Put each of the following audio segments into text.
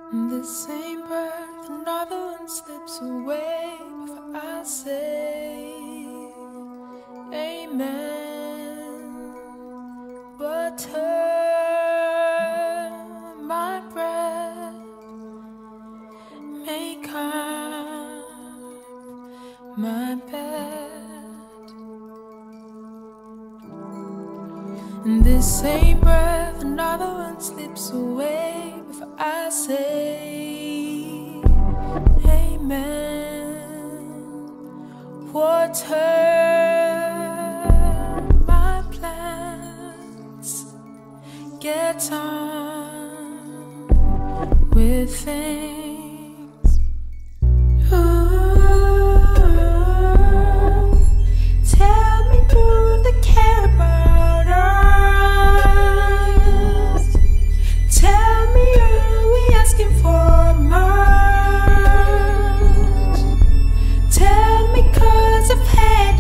The same breath, another one slips away before I say amen. But turn my breath may calm my bed. And this same breath, another one slips away before I say amen. Water my plants, get on with things. Ooh, tell me, do they care about us? Tell me, are we asking for much? Tell me, 'cause I've had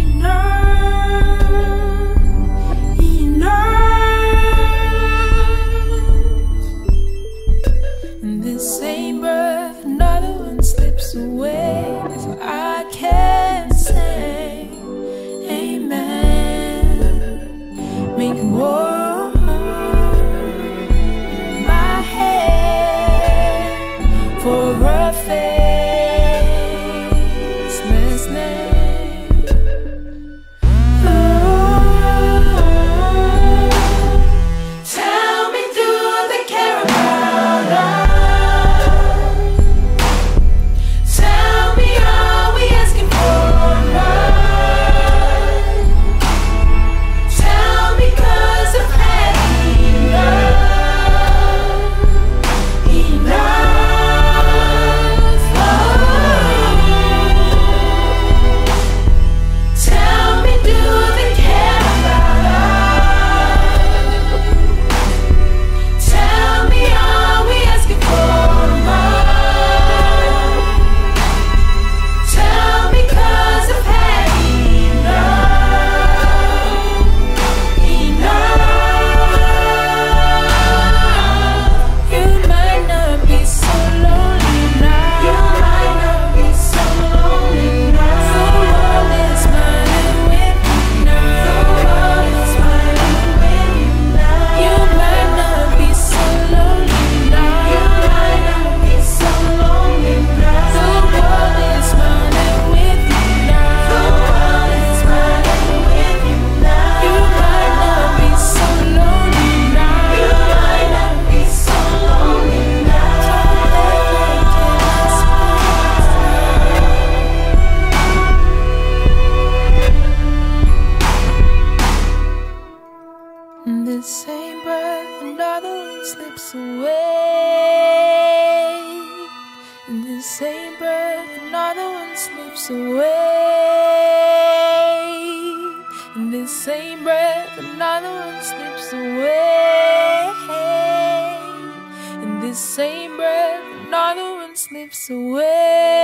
enough. In this same breath, another one slips away before I can say amen. Make war my head for a faceless name. Tell me, do they care about us? Tell me, are we asking for much? Tell me, 'cause I've had enough. Enough. Oh. Tell me, do they care about us? Tell me, are we asking for much? Tell me, 'cause I've had enough. Enough. You might not be so lonely now. You might not be so lonely now. The world is smiling with you now. The world is smiling with you now. You might not be so lonely now. You might not be so lonely now. The world is smiling with you now. The world is smiling with you now. You might not be so lonely now. You might not be so lonely now. In this same breath, another one slips away. In this same breath, another one slips away. In this same breath, another one slips away. In this same breath, another one slips away.